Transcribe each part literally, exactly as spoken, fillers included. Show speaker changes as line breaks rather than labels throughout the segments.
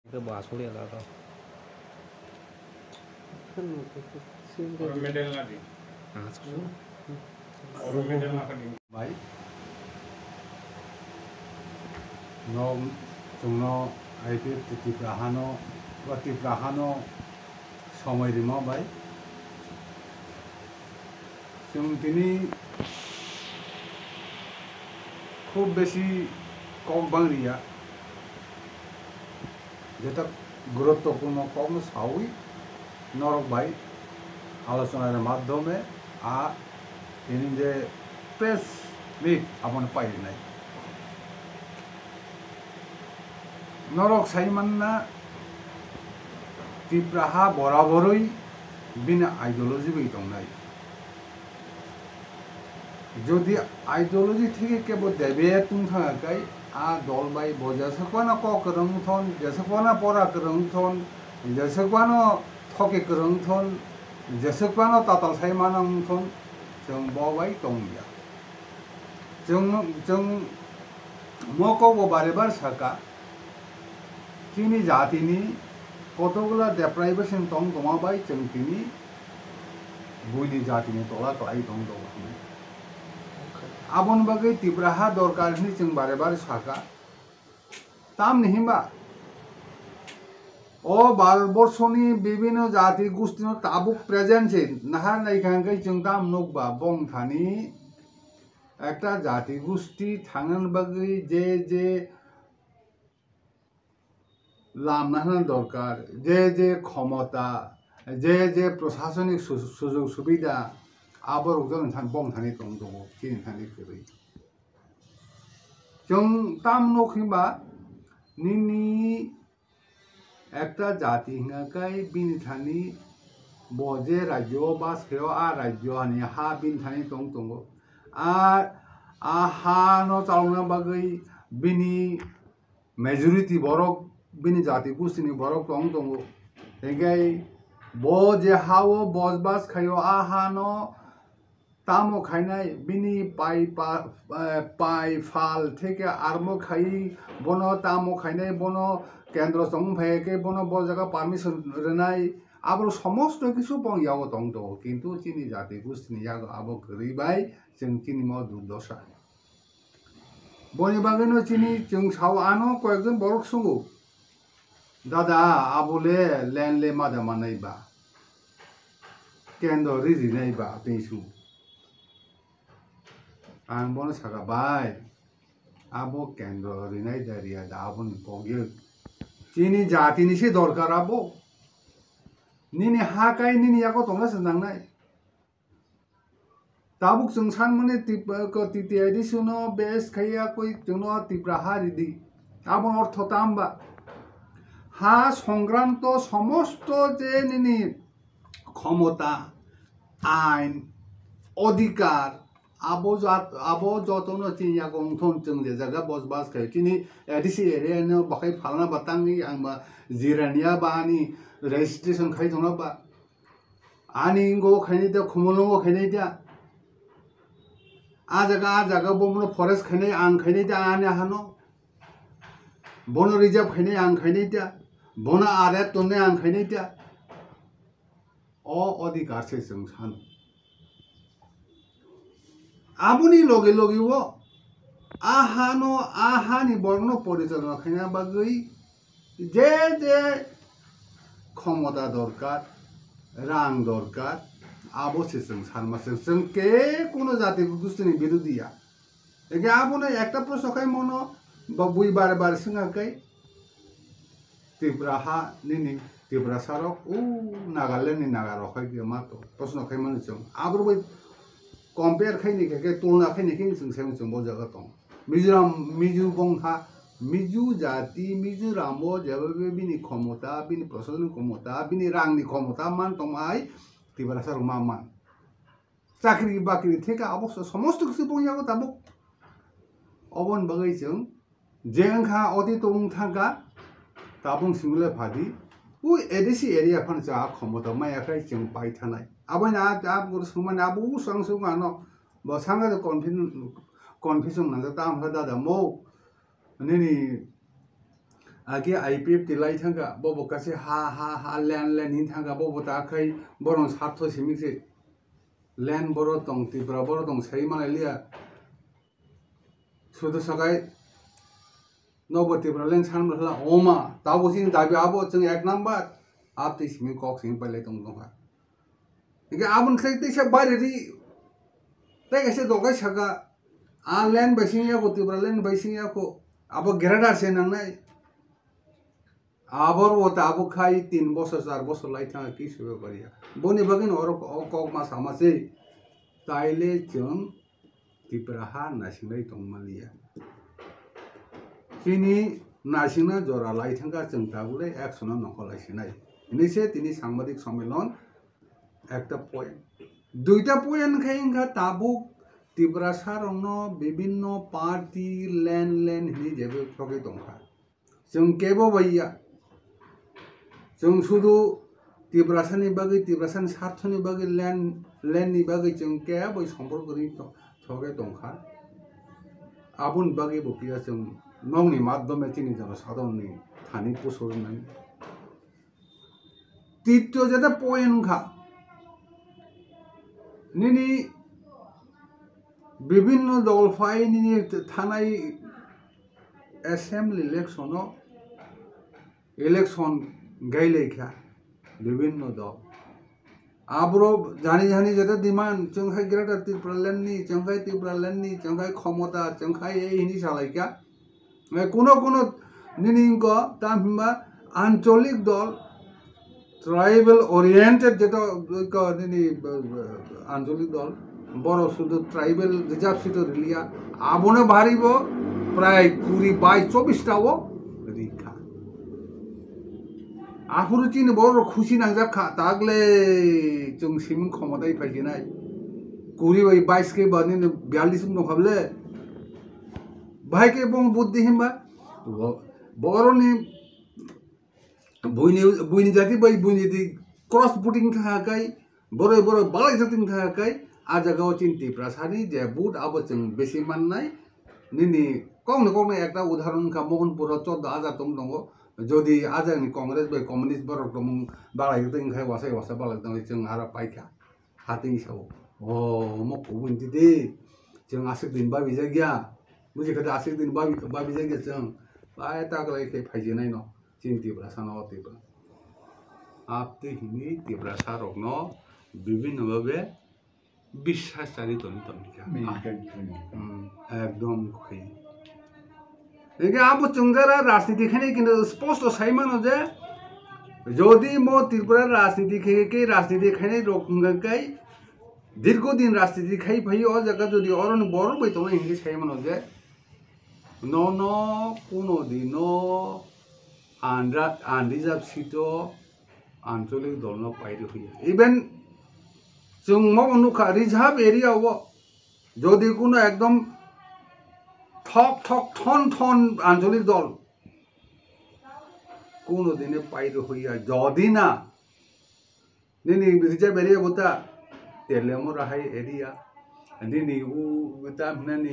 Itu bahas kuliah lah kau.
Orang Medan lagi.
Ah, susu.
Orang Medan lagi.
Baik. No, cungno aiti titi prahano, wati prahano সময় Rima by এবং তিনি খুব বেশি কম বাংরিয়া যেটা গুরুত্বপূর্ণ কম সাউই নরক ভাই আলোচনার মাধ্যমে আর তিনি যে প্রেস মিট আপন পাই নাই নরক সাইমান্না তীব্রাহা বরাবরই বিনা আইডিওলজি বই দंनाय যদি আইডিওলজি থেকে কেবল দেবে তুম থাকাই আ দল বাই বজাসকवाना ক করংথন জেসকवाना পরা করংথন জেসকवाना থকে করংথন জেসকवाना তাতাল সাইমানংথন जों बबाय दंया जों जों मकबो बारेबार साका तिनी जातिनि কতগুলা ডেপ্রাইভেশন দं দমাबाय जों तिनी बुइनि जातिनि तला क्लाइ दं दं आबन बागै तिब्राहा दरकारनि जों बारे बारे साका ताम निहिमा ओ भारतबर्षनि विभिन्न जाति गोष्ठीनो ताबुक प्रेजेंट नाहा नायखांगै जों ताम नकबा बंथानि একটা জাতি গোষ্ঠী থাঙ্গান বাগै जे जे लामना दरकार जे जे क्षमता जे जे प्रशासनिक सुजोग सुविधा आबर बंथानी दं दङ चिन्थानि गै जों ताम नखिबा निनि একটা জাতি হিঙাকাই বিনথানি বজে রাজ্য বাস খেও আ রাজ্য হানি হা বিনথানি দं दङ আর আ হা ন চালনা বাগै বিনি মেজরিটি বরক बिनि जाति गोष्ठीनि बरक दं दङ हेगाय ब जे हाव बजबास खायो आहा न तामो खायनाय बिनि पाइ पाइ फाल থেকে आरमो खाई बनो तामो खायनाय बनो केंद्र संफायके बनो ब जागा पारमिशन रेनाय आबो समस्त किछु बंयाव दं दङ किन्तु चिनि जाति गोष्ठीनि याग आबो गरैबाय जों चिनि म दुर्दशा बनि बागैनो चिनि जों साव आनो कयेकजन बरक संगो दादा आबोले लैंडले मादामा नाइबा केंद्र रिजि नाइबा पेसु आं बनो सागा बाय आबो केंद्र रिनाय दारिया दा आबोन पगियो चिनि जातिनि से दरकार आबो निनि हाकाय निनि याको तंगा सनांनाय ताबुक जों सान माने तिप क तिति एडिसनो बेस खाया कोइ जोंनो तिप्राहा रिदि आबोन अर्थ तामबा हा संक्रांत समस्त जे निनि क्षमता आइन अधिकार आबो जात आबो जतनो चिया गंथन जों जे जागा बसबास खाय चिनि एडिसि एरियानो बखाय फालना बातांगि आंबा जिरानिया बानि रेजिस्ट्रेशन खाय दंना बा आनि गो खायनि द खमलंगो खायनि दा आ जागा आ जागा बमनो फरेस्ट खायनि आं खायनि दा आने हानो बनो रिजर्व खायनि आं खायनि दा बना आरे तने आं खायनि दा अ अधिकार से जों सान आबुनि लगे लगे वो आहानो आहानि बर्न परिचालना खायना बागै जे जे क्षमता दरकार रां दरकार आबो से जों सानमासे जों के कोनो जाति गोष्ठीनि बिरोधिया एगे आबोनो एकटा प्रश्न खाय मनो बा बुइ बारे बारे सिंगाकै तिब्राहा निनि तिब्रा सारक उ नागालैंड नि नागारखाय के मातो प्रश्न खाय मन जों आब्रो बै कंपेयर खायनि के तुलना खायनि के जों सेम जों बजागा दं मिजोराम मिजु बंहा मिजु जाति मिजोरामो जेबे बिनि क्षमता बिनि प्रशासनिक क्षमता बिनि रांनि क्षमता मान तमाय तिब्रा सारक मा मान चाकरी बाकरी থেকে अवश्य समस्त কিছু बंयागो ताबो अबन बागै जों जेंखा अदि तंग थाका ताबुं सिंगले फादि उ एडिसि एरिया फन जा क्षमता मायाखाय जों पाइ थानाय आबना आब गुर सुमान आबु संसुं आनो बसांगा कन्फिन कन्फिसन ना ताम दादा मो निनि आगे आईपीएफ दिलाई थांगा बबो कासे हा हा हा लैंड लैंड हिन थांगा बबो ताखै बरं साथ सिमिसे लैंड बरो दं त्रिपुरा बरो दं सही माने लिया सुदु सगाय नौबो त्रिपुरा लैंड सान मला ओमा ताबो सिं दाबि आबो जों एक नंबर आप ते सिमि कॉक सिं पले दं दं हा इके आबुन खै ते से बारि ते कैसे दोगा सगा आ लैंड बसिंग या को त्रिपुरा लैंड बसिंग या को आबो गेराडा से नंगनाय आबर वो ताबो खाई तीन बছর चार बছর लाई थांगा कि सुबे करिया बनि बगिन और कक मा सामासे ताइले जों त्रिपुरा हा नासिंनाय दंमालिया तिनी नासिंना जरा लाई थांगा जों दाबुले एक्शन नखलाइसिनाय इनिसे तिनी साংবাদিক সম্মেলন একটা পয়েন্ট দুইটা পয়েন্ট খাইंगा ताबुक त्रिपुरा सारंनो विभिन्न पार्टी लैंड लैंड हिनि जेबो थगे दंखा जों केबो बायया जों सुदु त्रिपुरासानि बागै त्रिपुरासानि सार्थनि बागै लैंड लैंडनि बागै जों केबो सम्पर्करि थगे दंखा आबुन बागै बकिया जों नंनि माध्यमे तिनि जन साधारननि थानि पोसरनाय तृतीय जेता पॉइंट खा निनि विभिन्न दल फाइनि थानाय एसेंबली इलेक्शन इलेक्शन गायलेखा विभिन्न दल आब्रो जानी जानी जेता डिमांड जोंहाय ग्रेटर त्रिपुरा लैंडनि जोंहाय त्रिपुरा लैंडनि जोंहाय क्षमता जोंहाय एहिनि सालायका कोनो कोनो निनिंग तामहिमा आंचलिक दल ट्राइबल ओरिएंटेड जेता निनि आंचलिक दल बड़ शुद्ध ट्राइबल रिजार्व सीट रिलिया आबने बारिब प्राय कुड़ी बाईस चौबीसटाओ रिखा आहुरुचिन बड़ खुशी नांजाखा तागले जों सिमिं क्षमताय फायजिनाय कुड़ी बाई बाईस के बाद बयाल्लिस दंखाबले भाई के बं बुद्धि हिमबा बरनि बुइनि बुइनि जाति बाई बुइनि क्रस बुटिंग थाखाय बरे बरे बालाय जातिनि थाखाय आ जगह चिन त्रिपुरासानि जे बुट आबो जों बेसे माननाय निनि कौनो कौनो एकटा उदाहरण का मोहनपुर चौदह हजार दं दङ जदि आजानि कांग्रेस बाय कम्युनिस्ट बरक दं बालाय दं खाय वासाय वासा बालाय दं जों आरा पाइखा हातिं साव ओ मको बुंदि दे जों आसे दिन बा बिजा गया बुझि खदा आसे दिन बा बा बिजा गया जों बाय तागलाय खाय फायजेनाय न चिन त्रिपुरासानो त्रिपुरा आपते हिनि त्रिपुरासा रकनो विभिन्न भावे বিশ্বাসচারী তন্ত্রিকা একদম খই একে আবু চুংজারা রাজনীতি খানে কিন্তু স্পষ্ট সাইমানো যে যদি মো ত্রিপুরা রাজনীতি খেকে রাজনীতি খানে রকমগাই দীর্ঘদিন রাজনীতি খাই ভাই ও জায়গা যদি অরণ বড় বই তো হিন্দি সাইমানো যে ন ন কোনো দিন আন্ড্রা আনরিজার্ভ সিট আঞ্চলিক দল ন পাইরে হইয়া ইভেন जों मनुखा रिजार्व एरिया जदि कोनो एकदम ठक ठक ठन ठन आंचलिक दल कोनो दिने पाइरो हइया जदि ना निनि रिजार्व एरिया बता तेलेमो राहाय एरिया निनि उ बता हनानि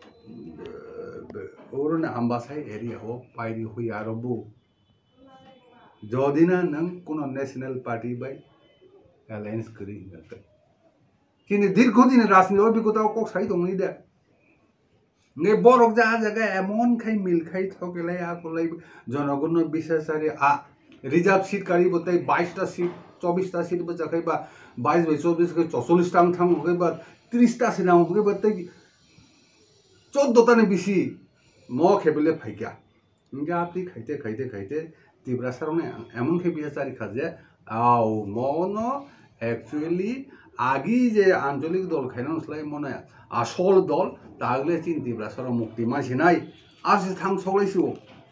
ओरन आम्बासाय एरिया हो पाइरो हइया रबु जदि ना नों कोनो नेशनल पार्टी बाय एलायंस करि हिंगा किन्तु दीर्घदिन राजनीति अभिज्ञता कक साई दंनि दे ने बरक जा जागा एमन खाय मिल खाय थकेलाय आकलाय जनगण विशेषारि आ रिजार्व सीट कारि बताय बाईस टा सीट चौबीस टा सीट बजाखाय बा बाईस बाय चौबीस के चौवालीस टा थाम होय बा तीस टा सीट होय बा तै चौदह टा ने बिसि म खेबले फाइका इनका आपति खाइते खाइते खाइते त्रिपुरा सारने एमन खाय बिचारि खाजे आव मन एक्चुअली आगी जे आंचलिक दल खायनांसलाय मने आसल दल तागले चिन त्रिपुरा सार मुक्ति मासिनाय आसि थां सगलायसिओ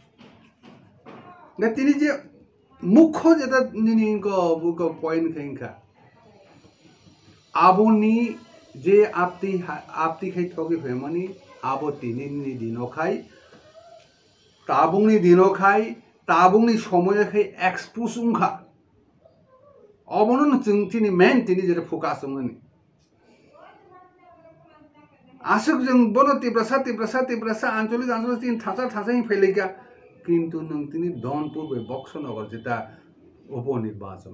ने तिनि जे मुख्य जेता निनि को पॉइंट खायखा आबोनि जे आपति आपति खाय थगि फेमनि आबो तिनि दिनखाय ताबुंनि दिनखाय ताबुंनि समय खाय एक्सपोज उंखा अबनो जों तिनि मेन तिनि जेरै फोकास दंनि आसुक जों बनो त्रिपुरासा त्रिपुरासा त्रिपुरासा आंचलिक आंचलिक तिन थासा थासा फैलायगा কিন্তু নংতিনি দনপুর বে বক্সনগর যেটা উপনির্বাচন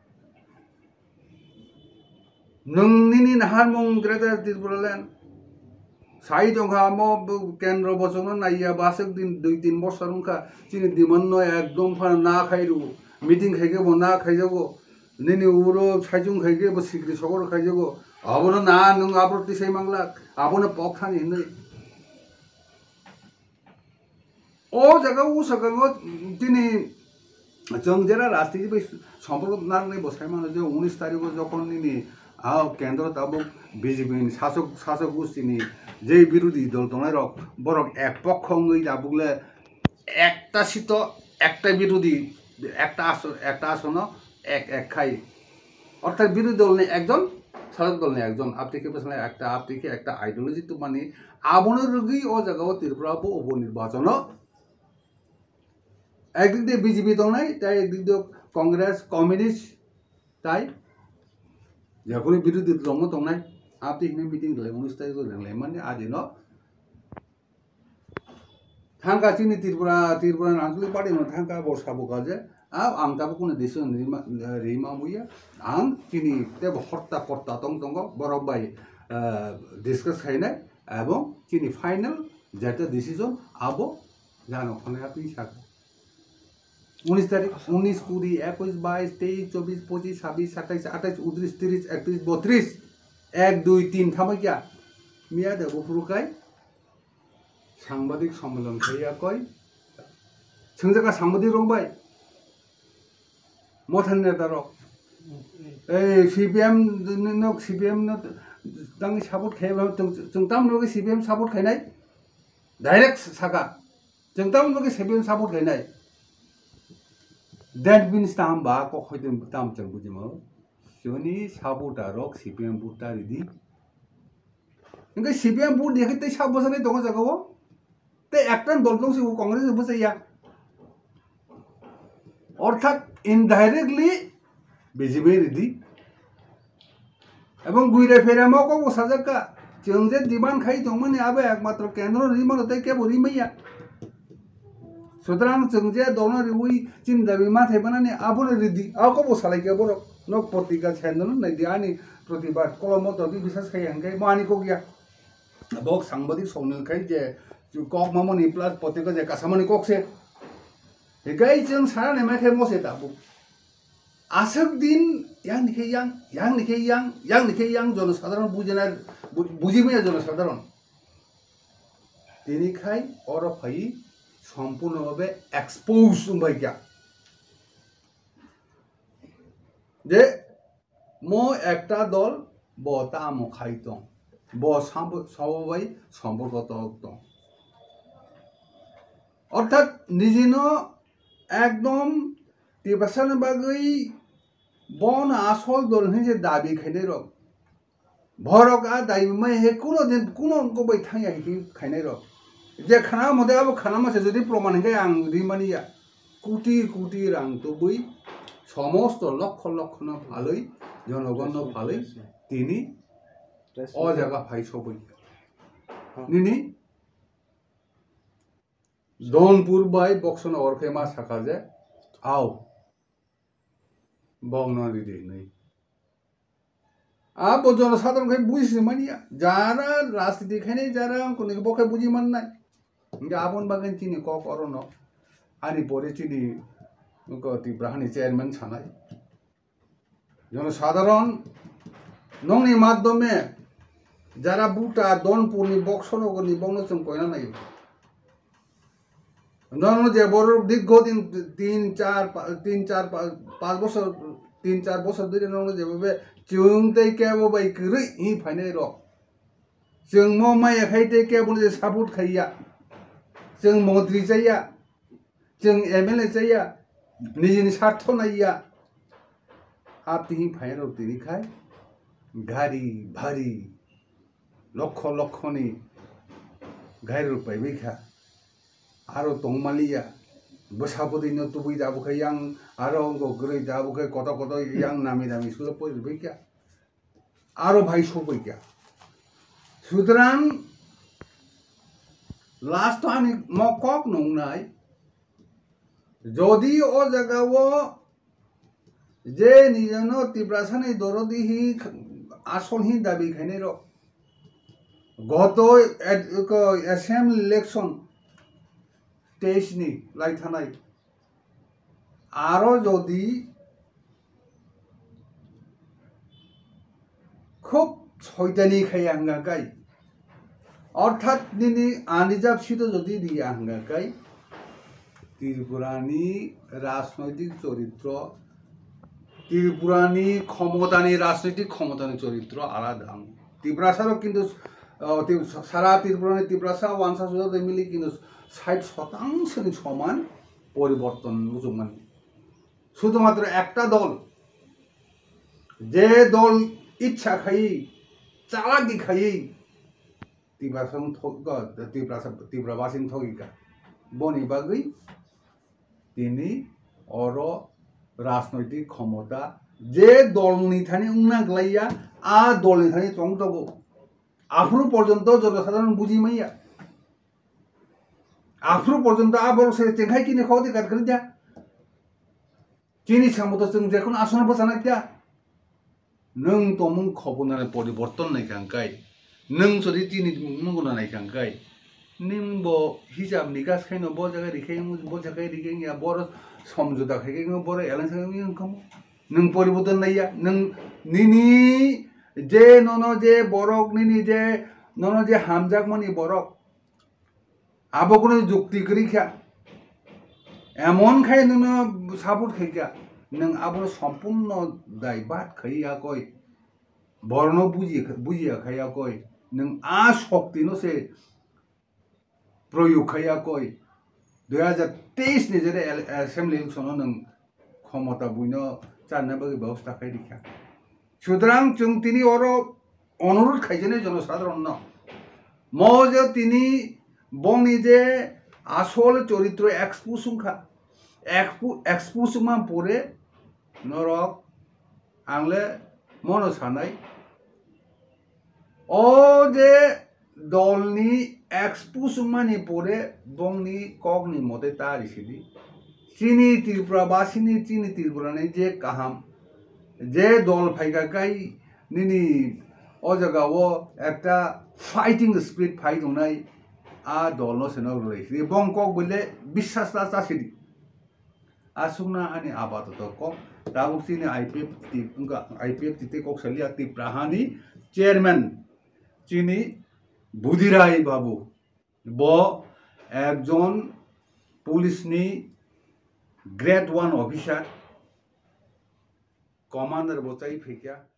নংনিনি নাহার মং গ্রেটার ত্রিপুরাল্যান্ড সাই দংখা মো কেন্দ্র বসং নাইয়া বাসক দিন দুই তিন বছর উনখা চিনি দিমন্ন একদম ফান না খাইরু মিটিং খাইগে বো না খাইজাগো নিনি উরো সাইজুং খাইগে বো সিগ্রি সগর খাইজাগো আবনো না নং আবরতি সেই মাংলা আবনো পকথানি হিন্দই ও জায়গা ও সকাঙ্গ তিনি জংজেরা রাজনীতি সম্পর্ক নারনে বসাই মানুষ যে উনিশ তারিখ যখন নিনি আও কেন্দ্র তাবুক বিজেপি শাসক শাসক গোষ্ঠীনি যে বিরোধী দল তোমার বরং এক পক্ষ দাবুকলে একটা শীত একটা বিরোধী একটা আসন একটা আসন এক এক খাই অর্থাৎ বিরোধী দল নেই একজন শাসক দল নেই একজন আপনি কে পেছনে একটা আপনি কি একটা আইডিওলজি তো মানে আবনের রোগী ও জায়গা ত্রিপুরা উপনির্বাচন একদিক দিয়ে বিজেপি দল নাই তাই একদিক দিয়ে কংগ্রেস কমিউনিস্ট তাই যখনই বিরোধী দল দল নাই আপনি এখানে মিটিং দিলে উনিশ তারিখ দিলে মানে আজ ন থাঙ্কা চিনি ত্রিপুরা ত্রিপুরা আঞ্চলিক পার্টি ন থাঙ্কা বসাবো কাজে আও আং তাবো কোনো দেশ রিমা মুইয়া আং চিনি তেব হর্তা কর্তা তং তং বরফ বাই ডিসকাস খাইনাই এবং চিনি ফাইনাল যেটা ডিসিশন আবো জানো ওখানে আপনি থাকবো উনিশ তারিখ উনিশ কুড়ি একুশ বাইশ তেইশ চব্বিশ পঁচিশ ছাব্বিশ সাতাইশ আঠাইশ উনত্রিশ তিরিশ একত্রিশ বত্রিশ এক দুই তিন থামাইয়া মিয়া দেব ফুরুকাই সাংবাদিক সম্মেলন খাইয়া কয় সংজাকা সাংবাদিক রংবাই মথান নেতা রক এই সিপিএম সিপিএম তাंनि সাপোर्ट खाया जों ताम लोगे सिपिएम सापोर्ट खायनाय डाइरेक्ट साका जों ताम लोगे सिपिएम सापोर्ट खायनाय That means tam ba ko khoidem tam chang bujimo joni sabuta rok cpm buta ridi inga cpm bud dekhe te sab bosane dongo jagawo te ektan dol dong se congress bose ya অর্থাৎ indirectly BJP রিদি এবং গুইরে ফেরে মকো বসাজাকা जों जे demand खाई दंमोन आबे एकमात्र केंद्र रिमन ते के बोरि मैया সুতরাং जों जे दनो रिउई चिन दाबि माथे बनाने आबोन रिदि आको बसालाय के बर न पत्रिका छेन्दन नाइदि आनि प्रतिबाद कलम दबि बिसास खाय हंगे मानि को गया बक सांबादिक सौनल खाय जे कक मामनि प्लस पत्रिका जे कासामनि ककसे हेगाय जों सारा नेमाखे मसे दाबु आसक दिन yang निखे yang yang निखे yang yang निखे yang জনসাধারণ বুঝে না বুঝিবে জনসাধারণ তিনি খাই অর ফাই সম্পূর্ণভাবে এক্সপোজ হইয়া যে মো একটা দল ব তাম খাইত ব সবাই সম্পর্কত অর্থাৎ নিজেন একদম টিবাসান বাগৈ বন আসল দল যে দাবি খাইনাই রক ভরক আ দাইমাই হে কোনো দিন কোনো অঙ্ক বাই থাই খাইনাই রক যে খানা মতে আবো খানা মাসে যদি প্রমাণ হে আং রিমানিয়া কোটি কোটি রাং তো বই সমস্ত লক্ষ লক্ষ না ভালোই জনগণ ভালোই তিনি অ জায়গা ভাই সবই নিনি দনপুর বাই বক্সনগর ফেমা থাকা যে আও বংনা দিদি নেই আব জনসাধারণ খাই বুঝিস মানিয়া যারা রাজনীতি খাই যারা কোনো বকে বুঝি মান নাই আবন বাগান চিনি ক করণ আনি পরে চিনি ত্রিপুরাহানি চেয়ারম্যান ছানাই জনসাধারণ নংনি মাধ্যমে যারা বুটা দনপুরনি বক্সনগরনি বংনচম কয়না নাই নন যে বড় দীর্ঘদিন তিন চার তিন চার পাঁচ বছর তিন চার বছর ধরে নন যেভাবে जों तै केबो बाय गरै हि फाइनाय र जों म माय खाय तै केबो जे सपोर्ट खाइया जों मन्त्रि जाया जों एमएलए जाया निजिनि स्वार्थ नाइया आपनि हि फाइनाय र तिनि खाय गाड़ी भारी लक्ष लक्षनि गाड़ी रुपाय बैखा आरो तंमालिया बसाबोदै न तुबै दाबुखाय आं आरो अंगो गरै दाबुखाय कत कत yang नामी दामी स्कुल पढिबै क्या आरो भाइ सबै क्या सुतरां लास्ट टाइम म कक नंनाय যদি ও জায়গাও যে নিজন ত্রিপ্রাসানি দরদি হি আসল হি দাবি খাইনে র গত অ্যাসেম্বলি ইলেকশন তেইশ নি লাইথানাই আরো যদি খুব শয়তানি খাই আঙ্গাকাই অর্থাৎ নিনি আনরিজার্ভ সিটও যদি দিয়ে আঙ্গাকাই ত্রিপুরানি রাজনৈতিক চরিত্র ত্রিপুরানি ক্ষমতানি রাজনৈতিক ক্ষমতানি চরিত্র আলাদা ত্রিপুরাসারও কিন্তু সারা ত্রিপুরানি ত্রিপুরাসা ওয়ানসা সুযোগ মিলি কিন্তু ষাট শতাংশনি সমান পরিবর্তন মুসলমান শুধুমাত্র একটা দল যে দল ইচ্ছা খাই চালাকি খাই ত্রিপ্রাসা ত্রিপ্রাসা ত্রিপুরাবাসী ঠগিকা বনি বাগৈ তিনি অর রাজনৈতিক ক্ষমতা যে দলনি থানি উনাগলাইয়া আ দলনি থানি চংতব আফরু পর্যন্ত জনসাধারণ বুঝি মাইয়া আফরু পর্যন্ত আবার সে চেঙ্গাই কিনে খাওয়াতে কাট করে যা চিনি সামতো जों যেখন আসন বসানাই যা নং তমুং খবনারে পরিবর্তন নাই কাঙ্কাই নং যদি চিনি নগুনা নাই কাঙ্কাই নিম্ব হিসাব নিকাশ খাইনো ব জায়গায় রেখে ব জায়গায় রেখে ইয়া বড় সমঝোতা খাইকে বড় এলান সাথে ইনকাম নং পরিবর্তন নাইয়া নং নিনি যে নন যে বরক নিনি যে নন যে হামজাক মনি বরক আবো কোনো যুক্তি করি খা এমন খাই নন সাপোর্ট খাইকা নং আবো সম্পূর্ণ দায়বাদ খাইয়া কই বর্ণ বুঝি বুঝিয়া খাইয়া কই নং আ শক্তি নসে প্রয়োগ খাইয়া কই দুই হাজার তেইশ नि जेरे असेंबली इलेक्शन नों क्षमता बुइनो चारना बागै व्यवस्था खाइ दिखा सुतरां जों तिनि अर अनुरोध खाइजेने जनसाधारण न मजे तिनि बंनि जे आसल चरित्र एक्सपोजुंखा एक्सपो एक्सपोजुमा परे नरक आंले मनो सानाय ओ जे दलनि एक्सपोजुमानि परे बंनि कगनि मते तारिसिदि चिनि त्रिपुराबासिनि चिनि त्रिपुरानि जे काहाम जे दल फाइगाकाई निनि ओ जागाव एकटा फाइटिंग स्पिरिट फाइट होनाय आ दल न सेनो रइसि बंकक बले বিশ্বাস जासिदि आसुना आनि आबाद तो कक दाबुसिनि आईपीएफ तिंगा आईपीएफ तिते कक सलिया त्रिपुराहानि चेयरमैन चिनि बुधिराई बाबू ब एकजन पुलिसनि ग्रेड वन अफिसार कमांडर बचाई फैया